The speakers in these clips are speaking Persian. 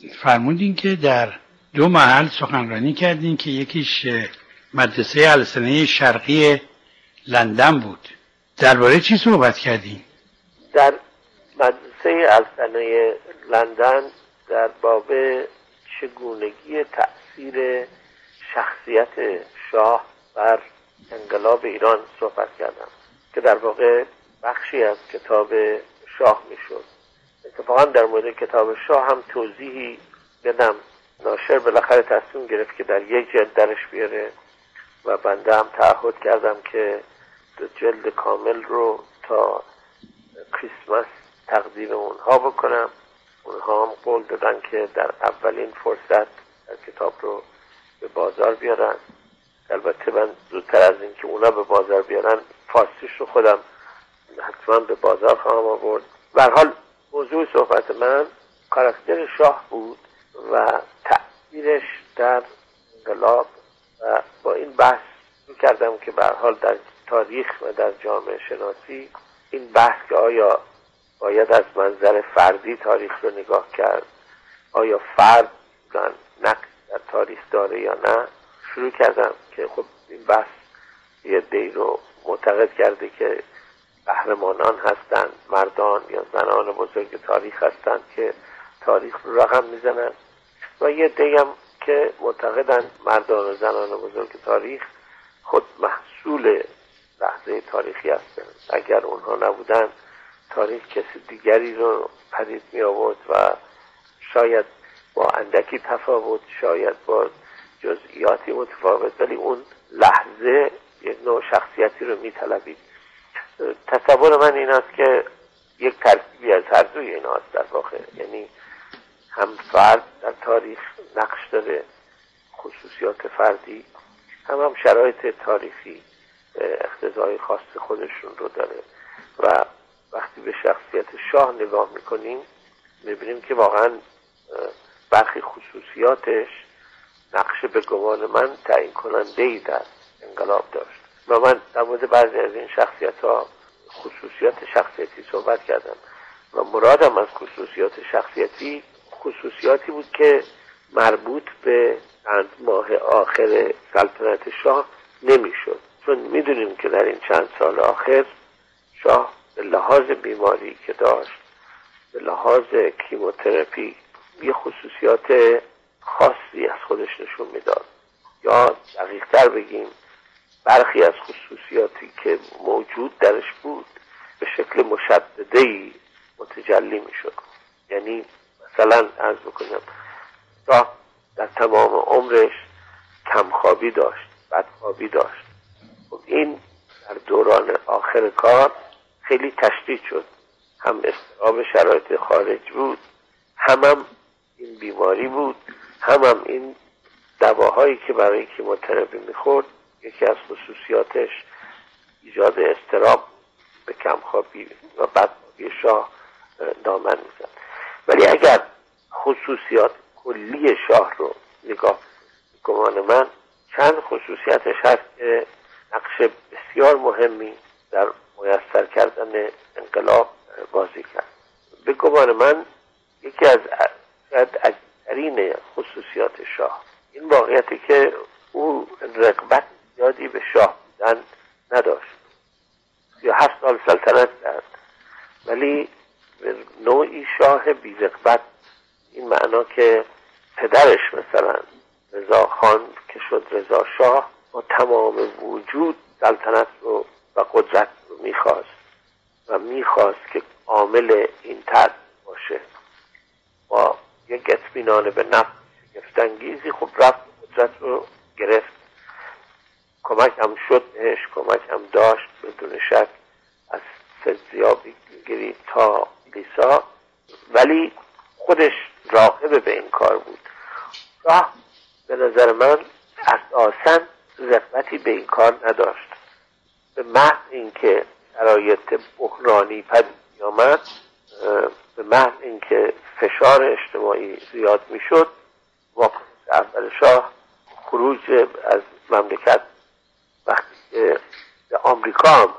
فرمودین که در 2 محل سخنرانی کردین که یکیش مدرسه السنه شرقی لندن بود. درباره چی صحبت کردین؟ در مدرسه السنه لندن در باب چگونگی تأثیر شخصیت شاه بر انقلاب ایران صحبت کردم که در واقع بخشی از کتاب شاه میشد. اتفاقا در مورد کتاب شاه هم توضیحی بدم. ناشر بالاخره تصمیم گرفت که در 1 جلد درش بیاره و بنده هم تعهد کردم که 2 جلد کامل رو تا کریسمس تقدیم اونها بکنم. اونها هم قول دادن که در اولین فرصت کتاب رو به بازار بیارن. البته من زودتر از این که اونا به بازار بیارن فارسیش رو خودم حتما به بازار خواهم آورد. به هر حال موضوع صحبت من کاراکتر شاه بود و تأثیرش در انقلاب و با این بحث می‌کردم که به هر حال در تاریخ و در جامعه شناسی این بحث که آیا باید از منظر فردی تاریخ رو نگاه کرد، آیا فرد نقش در تاریخ داره یا نه، شروع کردم که خب این بحث یه دی رو معتقد کرده که قهرمانان هستند، مردان یا زنان بزرگ تاریخ هستند که تاریخ رو رقم میزنن و یه دی هم که معتقدن مردان و زنان بزرگ تاریخ خود محصول لحظه تاریخی هستند. اگر اونها نبودن تاریخ کسی دیگری رو پدید می آورد و شاید با اندکی تفاوت، شاید با جزئیاتی متفاوت، ولی اون لحظه یک نوع شخصیتی رو می طلبید. تصور من این است که یک ترکیبی از هر دوی این است در واقع، یعنی هم فرد در تاریخ نقش داره، خصوصیات فردی، هم شرایط تاریخی اقتضای خاص خودشون رو داره و وقتی به شخصیت شاه نگاه میکنیم میبینیم که واقعا برخی خصوصیاتش نقش به گمان من تعیین کننده‌ای در انقلاب داشت و من در مورد بعضی از این شخصیت‌ها خصوصیات شخصیتی صحبت کردم و مرادم از خصوصیات شخصیتی خصوصیاتی بود که مربوط به چند ماه آخر سلطنت شاه نمیشد، چون میدونیم که در این چند سال آخر شاه به لحاظ بیماری که داشت، به لحاظ کیموتراپی، یه خصوصیات خاصی از خودش نشون میداد، یا دقیق‌تر بگیم برخی از خصوصیاتی که موجود درش بود به شکل مشدده‌ای متجلی میشد. یعنی مثلا عرض بکنم شاه در تمام عمرش کمخوابی داشت، بدخوابی داشت. خب این در دوران آخر کار خیلی تشدید شد، هم اضطراب شرایط خارج بود، هم این بیماری بود، هم این دواهایی که برای کیموتراپی میخورد. یکی از خصوصیاتش ایجاد اضطراب به کمخوابی و بدخوابی شاه دامن میزد. ولی اگر خصوصیات کلی شاه رو نگاه گمان من چند خصوصیتش هست که نقش بسیار مهمی در میسر کردن انقلاب بازی کرد. به گمان من یکی از عجیب‌ترین خصوصیات شاه این واقعیتی که او رغبت زیادی به شاه بودن نداشت. 37 سال سلطنت کرد ولی به نوعی شاه بی رغبت، این معنا که پدرش مثلا رضا خان که شد رضا شاه با تمام وجود سلطنت رو و قدرت رو میخواست که عامل این ترد باشه. با یک اطمینان به نفس شگفت‌انگیزی خب رفت قدرت رو گرفت. کمک هم شد بهش، کمک هم داشت بدون شک از فیضیابی گیری تا لیسا، ولی خودش راغب به این کار بود. شاه به نظر من اساساً رغبتی به این کار نداشت. به محض اینکه شرایط بحرانی پدید آمد، به محض اینکه فشار اجتماعی زیاد میشد، واکنش اول شاه خروج از مملکت وقتی که به آمریکا هم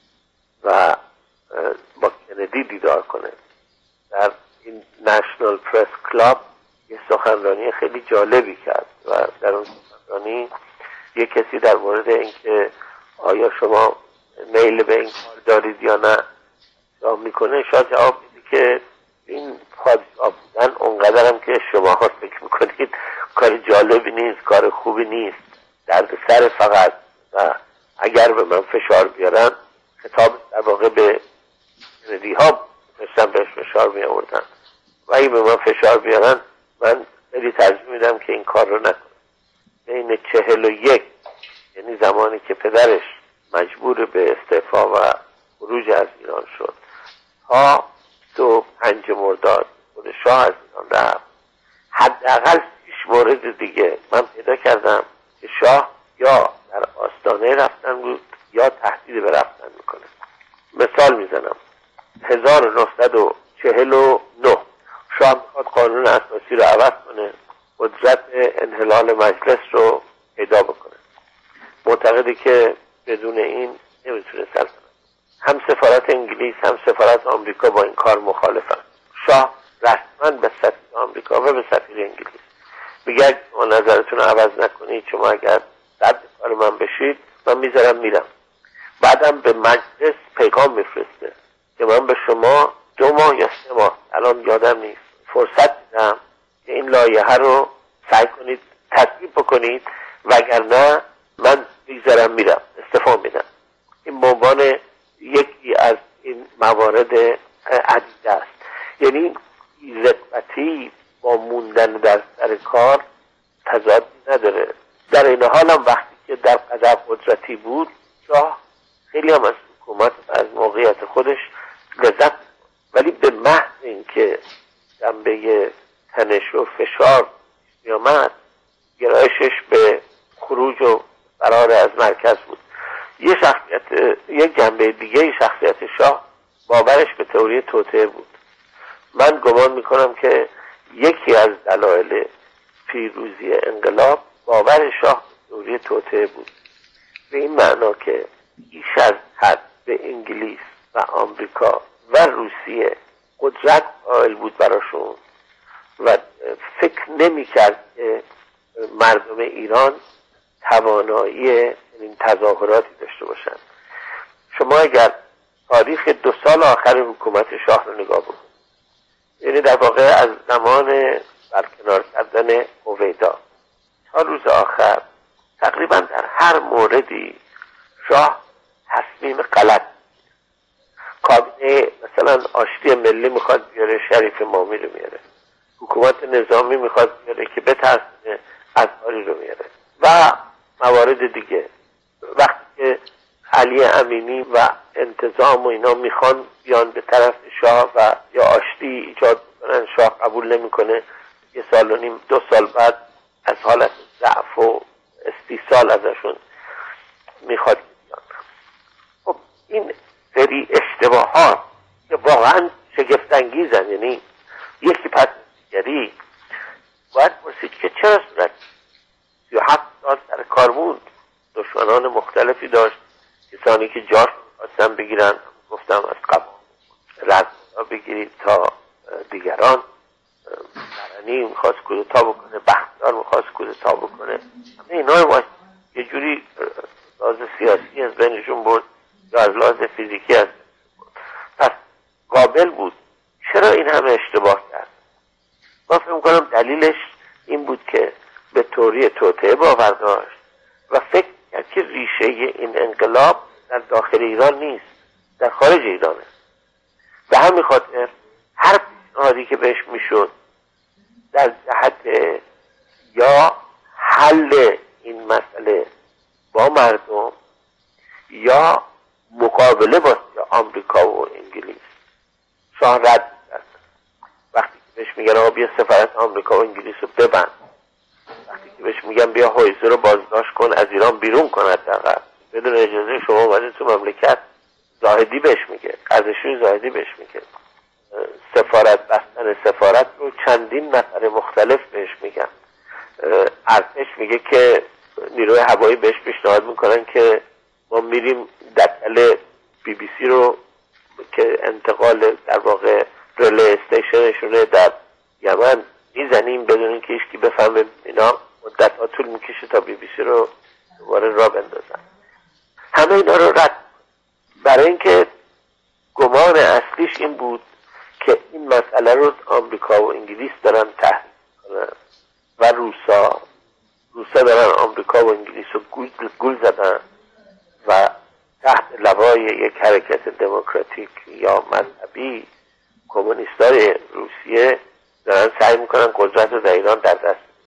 و با کندی دیدار کنه در این نشنال پرس کلاب یه سخنرانی خیلی جالبی کرد و در اون سخنرانی یه کسی در مورد اینکه آیا شما میل به این کار دارید یا نه جواب میکنه، شاید جواب میده که این پادشاه بودن اونقدرم که شما ها فکر میکنید کار جالبی نیست، کار خوبی نیست، درد سر فقط، و اگر به من فشار بیارن، خطاب در واقع به کندی ها مثلا بهش فشار می آوردن، و اگه به من فشار بیارن من خیلی ترجیح میدم که این کار رو نکنم. بین 41 یعنی زمانی که پدرش مجبور به استعفا و خروج از ایران شد تا 5 مرداد خود شاه از ایران رفت، حداقل 6 مورد دیگه من پیدا کردم که شاه یا در آستانه رفتن بود یا تهدید به رفتن میکنه. مثال میزنم. 1949 شاه میخواد قانون اساسی رو عوض کنه، قدرت انحلال مجلس رو پیدا بکنه، معتقده که بدون این نمیتونه سلطنت. هم سفارت انگلیس هم سفارت آمریکا با این کار مخالفن. شاه رسما به سفیر آمریکا و به سفیر انگلیس میگه شما نظرتون رو عوض نکنید، شما اگر رد کار من بشید من میذارم میرم. بعدم به مجلس پیغام میفرسته که من به شما 2 ماه یا 3 ماه، الان یادم نیست، فرصت میدم که این لایحه رو سعی کنید تصویب بکنید، وگرنه من میذارم میرم، استعفا میدم. این به عنوان یکی از این موارد عدیده است. یعنی رغبتی با موندن در سر کار تضادی نداره. در این حال هم وقتی که در قدر قدرتی بود، شاه خیلی هم از حکومت از موقعیت خودش لذت، ولی به محض اینکه جنبه تنش و فشار میامد گرایشش به خروج و فرار از مرکز بود. یک جنبه دیگه شخصیت شاه باورش به تئوری توطئه بود. من گمان میکنم که یکی از دلایل پیروزی انقلاب باور شاه به تئوری توطئه بود، به این معنا که بیش از حد به انگلیس و آمریکا و روسیه قدرت قائل بود براشون و فکر نمی‌کرد که مردم ایران توانایی این تظاهراتی داشته باشند. شما اگر تاریخ 2 سال آخر حکومت شاه رو نگاه بکنید، یعنی در واقع از زمان برکنار کردن هویدا تا روز آخر، تقریبا در هر موردی شاه تصمیم غلط. کابینه مثلا آشتی ملی میخواد بیاره، شریف مامی رو میاره. حکومت نظامی میخواد بیاره که بترسونه، ازهاری رو میاره و موارد دیگه. وقتی که علی امینی و انتظام و اینا میخوان بیان به طرف شاه و یا آشتی ایجاد کنن، شاه قبول نمیکنه. 1 سال و نیم 2 سال بعد از حالت ضعف و استیصال ازشون میخواد بیان. خب این سری اشتباهات که واقعا شگفت‌انگیزن، یعنی یکی پس دیگری باید پرسید که چرا صورت 37 سال سر کار بود، دشمنان مختلفی داشت، کسانی که جاش خواستن بگیرن، گفتم از قبل رضا بگیرید تا دیگران، برنی میخواست کودتا بکنه، بختیار میخواست کودتا بکنه، همه اینا یه جوری لحاظ سیاسی از بینشون برد یا از لحاظ فیزیکی از پس قابل بود. چرا این همه اشتباه کرد؟ من فکر می‌کنم دلیلش این بود که به تئوری توطئه باور داشت و فکر کرد که ریشه این انقلاب در داخل ایران نیست، در خارج ایرانه. به همین خاطر هر پیشنهادی که بهش میشد در جهت یا حل این مسئله با مردم یا مقابله با آمریکا و انگلیس، شاه رد کرد. وقتی که بهش میگن آقا بیا سفارت آمریکا و انگلیس رو ببند، وقتی که بهش میگن بیا هویزه رو بازداشت کن، از ایران بیرون کن، حداقل بدون اجازه شما اومدین تو مملکت، زاهدی بهش میگه، قرضشوی زاهدی بهش میگه. سفارت بستن سفارت رو چندین نفر مختلف بهش میگن. ارتش میگه که نیروی هوایی بهش پیشنهاد میکنن که ما میریم دکل BBC رو که انتقال در واقع رله استیشنشونه در یمن میزنیم بیرون بدون اینکه هیچکی بفهمه. اینا مدت‌ها طول میکشه تا BBC رو دوباره راه بندازن. همه اینا رو رد، برای اینکه گمان اصلیش این بود که این مسئله رو آمریکا و انگلیس دارن تحریک کنن و روسا دارن آمریکا و انگلیس رو گول زدن و تحت لوای یک حرکت دموکراتیک یا مذهبی کمونیستای روسیه دارن سعی میکنن قدرت رو در ایران در دست